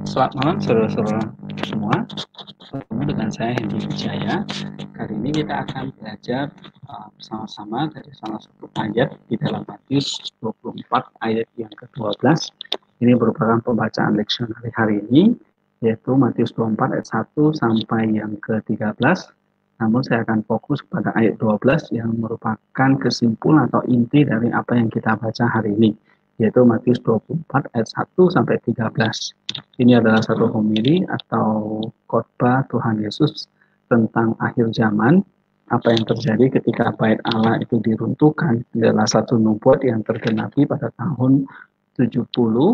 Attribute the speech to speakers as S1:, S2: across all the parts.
S1: Selamat malam saudara-saudara semua. Bertemu dengan saya Hendy Wijaya. Kali ini kita akan belajar bersama-sama dari salah satu ayat di dalam Matius 24 ayat yang ke-12. Ini merupakan pembacaan leksionari hari ini, yaitu Matius 24 ayat 1 sampai yang ke-13. Namun saya akan fokus pada ayat 12 yang merupakan kesimpulan atau inti dari apa yang kita baca hari ini, yaitu Matius 24 ayat 1 sampai 13. Ini adalah satu homili atau khotbah Tuhan Yesus tentang akhir zaman, apa yang terjadi ketika Bait Allah itu diruntuhkan. Adalah satu nubuat yang tergenapi pada tahun 70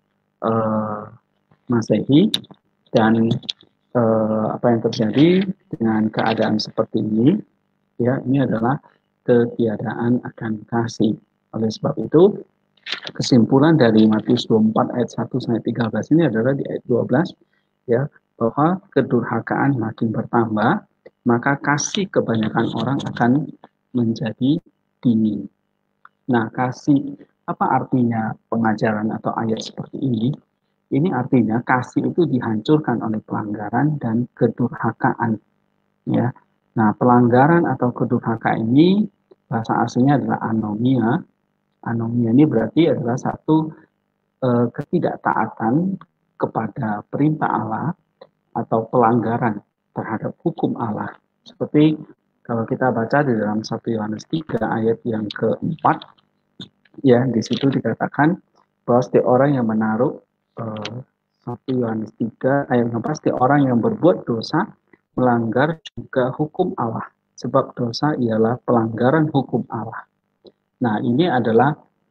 S1: Masehi, dan apa yang terjadi dengan keadaan seperti ini, ya, ini adalah ketiadaan akan kasih. Oleh sebab itu, kesimpulan dari Matius 24 ayat 1 sampai 13 ini adalah di ayat 12, ya, bahwa kedurhakaan makin bertambah, maka kasih kebanyakan orang akan menjadi dingin. Nah, kasih, apa artinya pengajaran atau ayat seperti ini? Ini artinya kasih itu dihancurkan oleh pelanggaran dan kedurhakaan, ya. Nah, pelanggaran atau kedurhakaan ini bahasa aslinya adalah anomia. Anomia ini berarti adalah satu ketidaktaatan kepada perintah Allah atau pelanggaran terhadap hukum Allah. Seperti kalau kita baca di dalam 1 Yohanes 3 ayat yang keempat, ya, di situ dikatakan bahwa setiap orang yang menaruh 1 Yohanes 3 ayat keempat, setiap orang yang berbuat dosa melanggar juga hukum Allah, sebab dosa ialah pelanggaran hukum Allah. Nah, ini adalah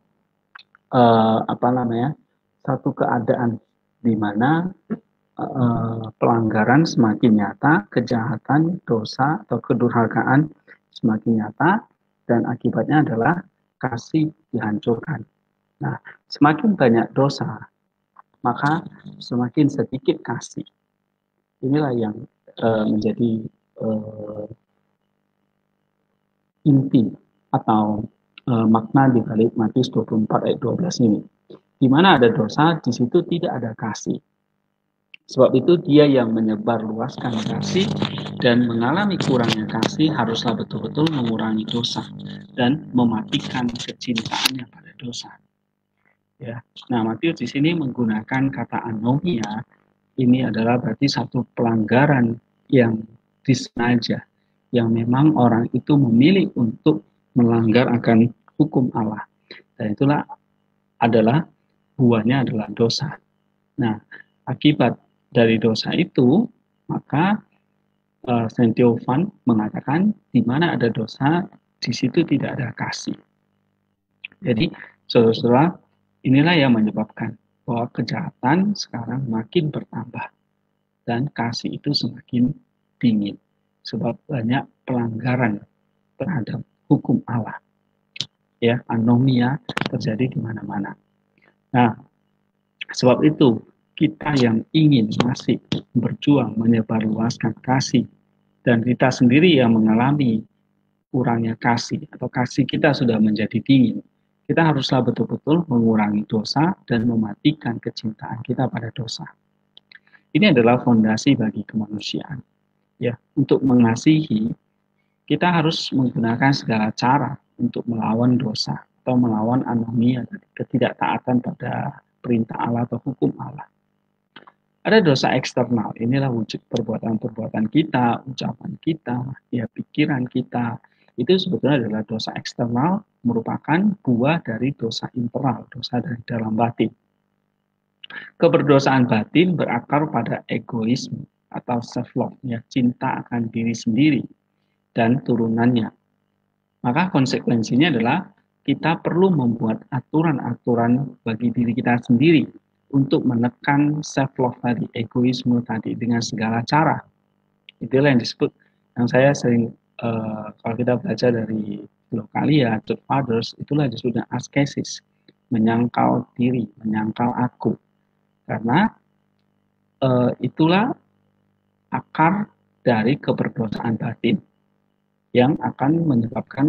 S1: satu keadaan di mana pelanggaran semakin nyata, kejahatan, dosa atau kedurhakaan semakin nyata, dan akibatnya adalah kasih dihancurkan. Nah, semakin banyak dosa, maka semakin sedikit kasih. Inilah yang menjadi inti atau makna di balik Matius 24 ayat 12 ini. Di mana ada dosa, di situ tidak ada kasih. Sebab itu dia yang menyebarluaskan kasih dan mengalami kurangnya kasih haruslah betul-betul mengurangi dosa dan mematikan kecintaannya pada dosa. Ya. Nah, Matius di sini menggunakan kata anomia. Ini adalah berarti satu pelanggaran yang disengaja, yang memang orang itu memilih untuk melanggar akan hukum Allah. Dan itulah adalah buahnya adalah dosa. Nah, akibat dari dosa itu, maka Saint Theophan mengatakan di mana ada dosa, di situ tidak ada kasih. Jadi, saudara-saudara, inilah yang menyebabkan bahwa kejahatan sekarang makin bertambah dan kasih itu semakin dingin, sebab banyak pelanggaran terhadap hukum Allah. Ya, anomia terjadi di mana-mana. Nah, sebab itu kita yang ingin masih berjuang menyebarluaskan kasih, dan kita sendiri yang mengalami kurangnya kasih atau kasih kita sudah menjadi dingin, kita haruslah betul-betul mengurangi dosa dan mematikan kecintaan kita pada dosa. Ini adalah fondasi bagi kemanusiaan. Ya, untuk mengasihi, kita harus menggunakan segala cara untuk melawan dosa atau melawan anomia dari ketidaktaatan pada perintah Allah atau hukum Allah. Ada dosa eksternal, inilah wujud perbuatan-perbuatan kita, ucapan kita, ya, pikiran kita. Itu sebetulnya adalah dosa eksternal, merupakan buah dari dosa internal, dosa dari dalam batin. Keberdosaan batin berakar pada egoisme atau self-love, ya, cinta akan diri sendiri dan turunannya. Maka konsekuensinya adalah kita perlu membuat aturan-aturan bagi diri kita sendiri untuk menekan self-love tadi, egoisme tadi, dengan segala cara. Itulah yang disebut, yang saya sering, kalau kita belajar dari Lokalia, Church Fathers, itulah disebutnya askesis, menyangkal diri, menyangkal aku. Karena itulah akar dari keberdosaan batin yang akan menyebabkan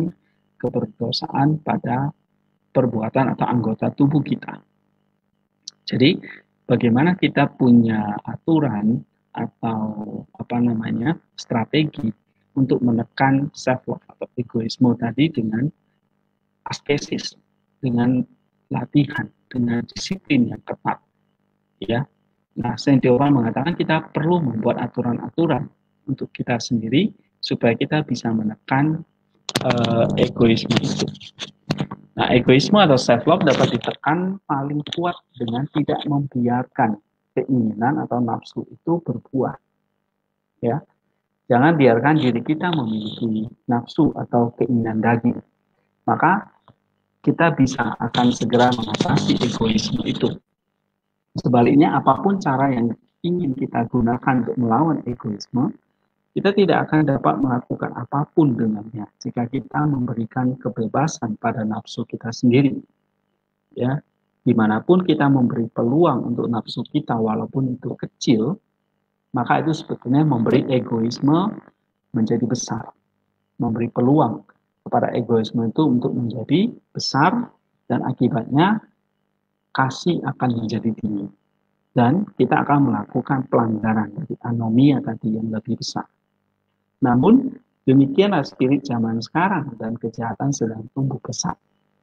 S1: keberdosaan pada perbuatan atau anggota tubuh kita. Jadi bagaimana kita punya aturan atau strategi untuk menekan self love atau egoisme tadi dengan askesis, dengan latihan, dengan disiplin yang ketat, ya. Nah, Saint Theophan mengatakan kita perlu membuat aturan-aturan untuk kita sendiri supaya kita bisa menekan egoisme itu. Nah, egoisme atau self love dapat ditekan paling kuat dengan tidak membiarkan keinginan atau nafsu itu berbuah. Ya, jangan biarkan diri kita memiliki nafsu atau keinginan daging. Maka kita bisa akan segera mengatasi egoisme itu. Sebaliknya, apapun cara yang ingin kita gunakan untuk melawan egoisme, kita tidak akan dapat melakukan apapun dengannya jika kita memberikan kebebasan pada nafsu kita sendiri. Ya, dimanapun kita memberi peluang untuk nafsu kita walaupun itu kecil, maka itu sebetulnya memberi egoisme menjadi besar, memberi peluang kepada egoisme itu untuk menjadi besar, dan akibatnya kasih akan menjadi tinggi, dan kita akan melakukan pelanggaran dari anomia tadi yang lebih besar. Namun demikianlah spirit zaman sekarang dan kejahatan sedang tumbuh pesat.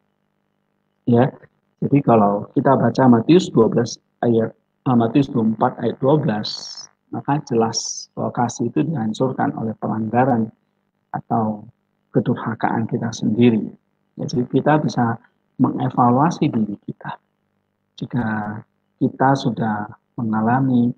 S1: Ya, jadi kalau kita baca Matius 12 ayat Matius 24 ayat 12, maka jelas bahwa kasih itu dihancurkan oleh pelanggaran atau kedurhakaan kita sendiri. Ya, jadi kita bisa mengevaluasi diri kita. Jika kita sudah mengalami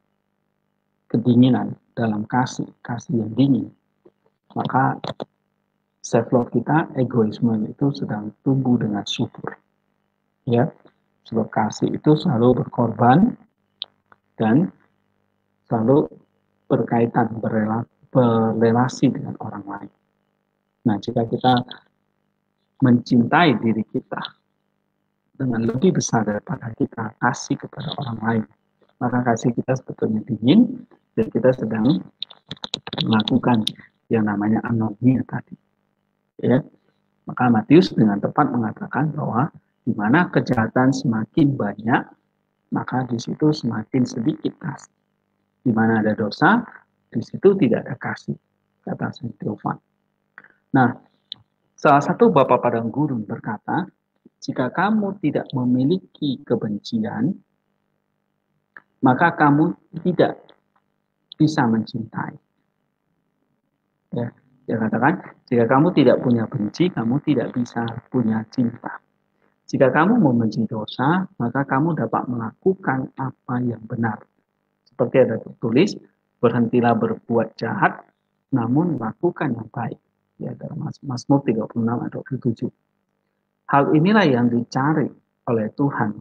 S1: kedinginan dalam kasih yang dingin, maka self love kita, egoisme itu sedang tumbuh dengan subur. Ya, sebab kasih itu selalu berkorban dan selalu berkaitan, berrelasi dengan orang lain. Nah, jika kita mencintai diri kita dengan lebih besar daripada kita kasih kepada orang lain, maka kasih kita sebetulnya dingin dan kita sedang melakukan yang namanya anomia tadi. Ya, maka Matius dengan tepat mengatakan bahwa di mana kejahatan semakin banyak, maka di situ semakin sedikit kasih. Di mana ada dosa, di situ tidak ada kasih, kata Saint Theophan. Nah, salah satu Bapak Padang Gurun berkata, jika kamu tidak memiliki kebencian, maka kamu tidak bisa mencintai. Ya, dia katakan, jika kamu tidak punya benci, kamu tidak bisa punya cinta. Jika kamu membenci dosa, maka kamu dapat melakukan apa yang benar. Seperti ada tertulis, berhentilah berbuat jahat, namun lakukan yang baik. Ya, dalam Mazmur 36 atau 27. Hal inilah yang dicari oleh Tuhan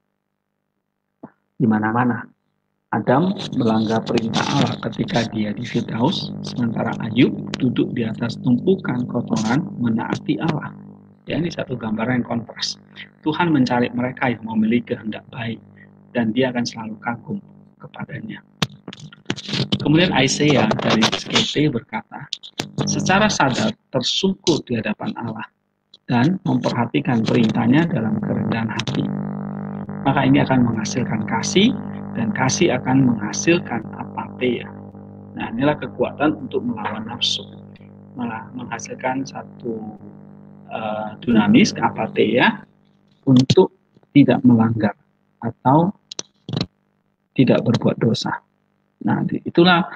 S1: di mana-mana. Adam melanggar perintah Allah ketika dia di Firdaus, sementara Ayub duduk di atas tumpukan kotoran menaati Allah. Ya, ini satu gambaran yang kontras. Tuhan mencari mereka yang memiliki kehendak baik, dan dia akan selalu kagum kepadanya. Kemudian Isaiah dari SKT berkata, secara sadar tersungkur di hadapan Allah dan memperhatikan perintahnya dalam kerendahan hati, maka ini akan menghasilkan kasih, dan kasih akan menghasilkan apatheia. Nah, inilah kekuatan untuk melawan nafsu, malah menghasilkan satu dinamis apatheia untuk tidak melanggar atau tidak berbuat dosa. Nah, itulah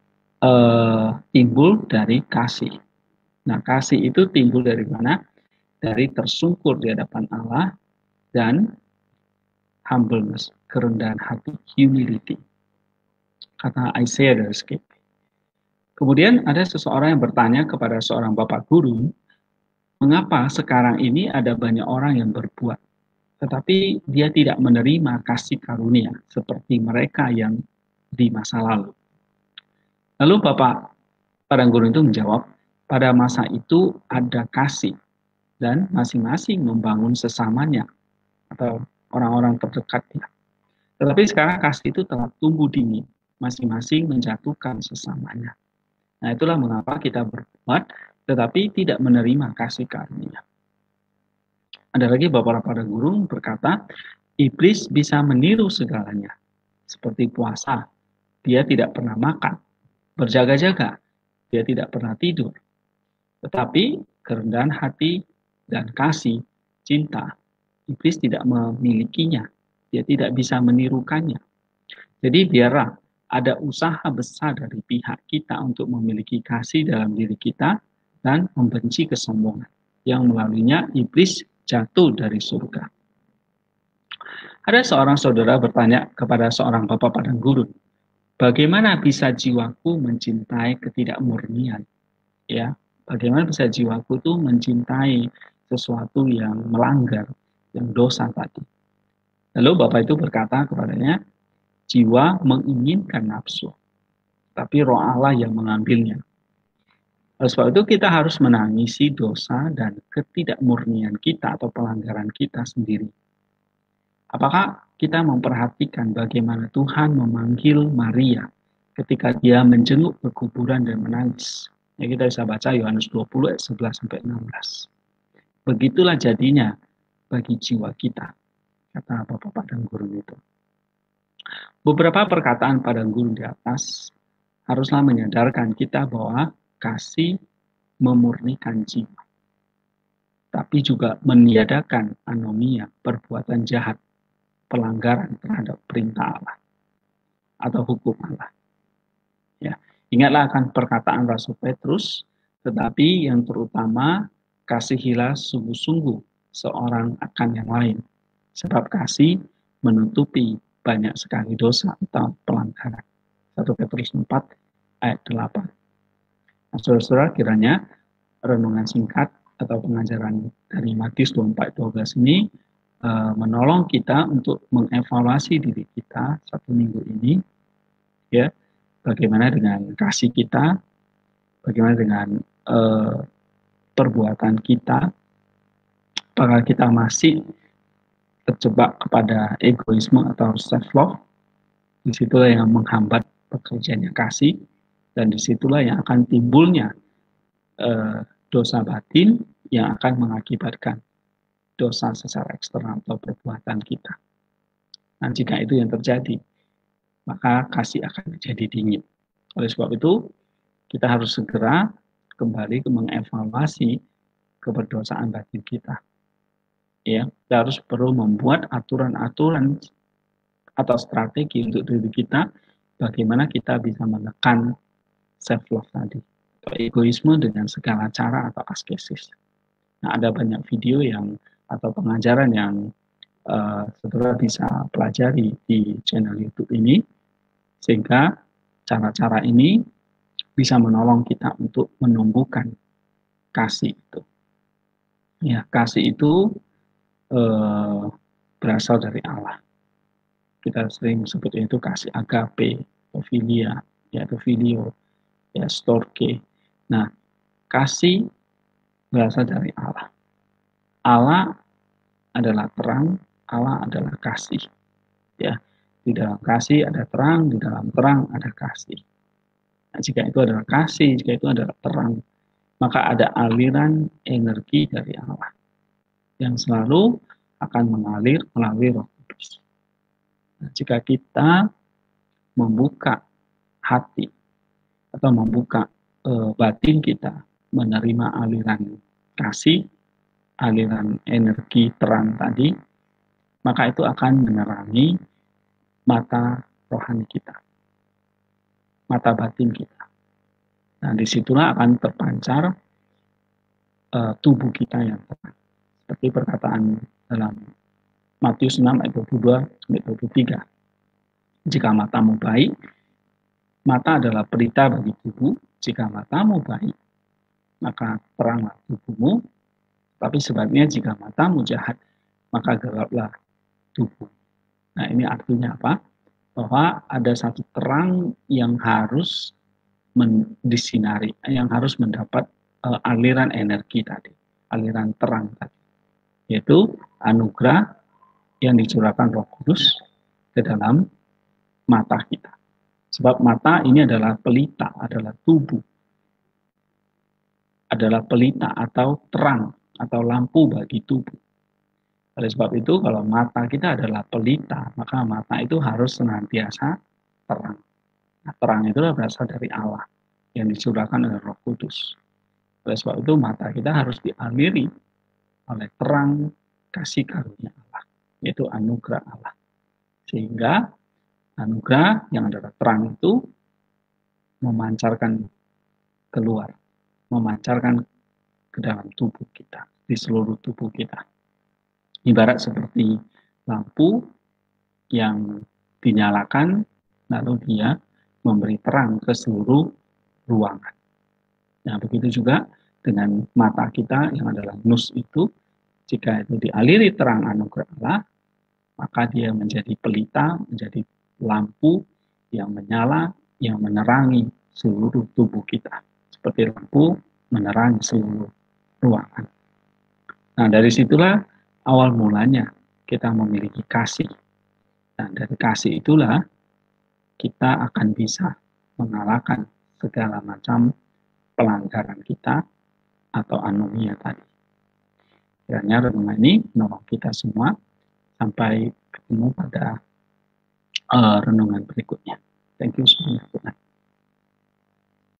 S1: timbul dari kasih. Nah, kasih itu timbul dari mana? Dari tersungkur di hadapan Allah dan humbleness, kerendahan hati, humility. Kata Isaiah dari SKT. Kemudian ada seseorang yang bertanya kepada seorang bapak guru, mengapa sekarang ini ada banyak orang yang berbuat, tetapi dia tidak menerima kasih karunia seperti mereka yang di masa lalu. Lalu Bapak Padang Gurun itu menjawab, pada masa itu ada kasih dan masing-masing membangun sesamanya atau orang-orang terdekatnya. Tetapi sekarang kasih itu telah tumbuh dingin, masing-masing menjatuhkan sesamanya. Nah, itulah mengapa kita berbuat tetapi tidak menerima kasih karunia. Ada lagi Bapak Padang Gurun berkata, Iblis bisa meniru segalanya, seperti puasa. Dia tidak pernah makan, berjaga-jaga, dia tidak pernah tidur. Tetapi kerendahan hati dan kasih, cinta, iblis tidak memilikinya. Dia tidak bisa menirukannya. Jadi biarlah ada usaha besar dari pihak kita untuk memiliki kasih dalam diri kita dan membenci kesombongan yang melaluinya iblis jatuh dari surga. Ada seorang saudara bertanya kepada seorang bapak padang gurun, bagaimana bisa jiwaku mencintai ketidakmurnian? Ya, bagaimana bisa jiwaku tuh mencintai sesuatu yang melanggar, yang dosa tadi? Lalu bapak itu berkata kepadanya, jiwa menginginkan nafsu, tapi roh Allah yang mengambilnya. Oleh sebab itu kita harus menangisi dosa dan ketidakmurnian kita atau pelanggaran kita sendiri. Apakah kita memperhatikan bagaimana Tuhan memanggil Maria ketika dia menjenguk ke kuburan dan menangis? Ya, kita bisa baca Yohanes 20 ayat 11 sampai 16. Begitulah jadinya bagi jiwa kita, kata Bapak Padang Gurun itu. Beberapa perkataan Padang Gurun di atas haruslah menyadarkan kita bahwa kasih memurnikan jiwa, tapi juga meniadakan anomia, perbuatan jahat, pelanggaran terhadap perintah Allah atau hukum Allah. Ya, ingatlah akan perkataan Rasul Petrus, tetapi yang terutama kasihilah sungguh-sungguh seorang akan yang lain, sebab kasih menutupi banyak sekali dosa atau pelanggaran. 1 Petrus 4 ayat 8. Nah, saudara-saudara, kiranya renungan singkat atau pengajaran dari Matius 24:12 ini menolong kita untuk mengevaluasi diri kita satu minggu ini, ya, bagaimana dengan kasih kita, bagaimana dengan perbuatan kita, apakah kita masih terjebak kepada egoisme atau self love. Disitulah yang menghambat pekerjaannya kasih, dan disitulah yang akan timbulnya dosa batin yang akan mengakibatkan dosa secara eksternal atau perbuatan kita. Nah, jika itu yang terjadi, maka kasih akan menjadi dingin. Oleh sebab itu, kita harus segera kembali mengevaluasi keberdosaan batin kita. Ya, kita harus perlu membuat aturan-aturan atau strategi untuk diri kita, bagaimana kita bisa menekan self love tadi, atau egoisme dengan segala cara atau askesis. Nah, ada banyak video yang atau pengajaran yang saudara bisa pelajari di channel YouTube ini, sehingga cara-cara ini bisa menolong kita untuk menumbuhkan kasih itu. Ya, kasih itu berasal dari Allah. Kita sering sebut itu kasih agape, atau filia, yaitu filio, ya storge. Nah, kasih berasal dari Allah. Allah adalah terang, Allah adalah kasih. Ya, di dalam kasih ada terang, di dalam terang ada kasih. Nah, jika itu adalah kasih, jika itu adalah terang, maka ada aliran energi dari Allah yang selalu akan mengalir melalui Roh Kudus. Nah, jika kita membuka hati atau membuka batin kita menerima aliran kasih, aliran energi terang tadi, maka itu akan menerangi mata rohani kita, mata batin kita. Nah, disitulah akan terpancar tubuh kita yang terang. Seperti perkataan dalam Matius 6 ayat 22 sampai 23. Jika matamu baik, mata adalah pelita bagi tubuh. Jika matamu baik, maka teranglah tubuhmu. Tapi sebaliknya jika matamu jahat, maka gelaplah tubuh. Nah, ini artinya apa? Bahwa ada satu terang yang harus disinari, yang harus mendapat aliran energi tadi, aliran terang tadi, yaitu anugerah yang dicurahkan Roh Kudus ke dalam mata kita. Sebab mata ini adalah pelita, adalah tubuh, adalah pelita atau terang atau lampu bagi tubuh. Oleh sebab itu, kalau mata kita adalah pelita, maka mata itu harus senantiasa terang. Nah, terang itu berasal dari Allah yang dicurahkan oleh Roh Kudus. Oleh sebab itu, mata kita harus dialiri oleh terang kasih karunia Allah, yaitu anugerah Allah. Sehingga anugerah yang adalah terang itu memancarkan keluar, memancarkan ke dalam tubuh kita, di seluruh tubuh kita. Ibarat seperti lampu yang dinyalakan, lalu dia memberi terang ke seluruh ruangan. Nah, begitu juga dengan mata kita yang adalah nus itu, jika itu dialiri terang anugerah Allah, maka dia menjadi pelita, menjadi lampu yang menyala, yang menerangi seluruh tubuh kita. Seperti lampu menerangi seluruh ruangan. Nah, dari situlah awal mulanya kita memiliki kasih. Nah, dari kasih itulah kita akan bisa mengalahkan segala macam pelanggaran kita atau anomia tadi. Kiranya renungan ini menolong kita semua. Sampai ketemu pada renungan berikutnya. Thank you semuanya.